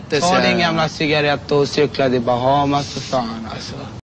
Ta din gamla cigarett och cykla till Bahamas för fan alltså.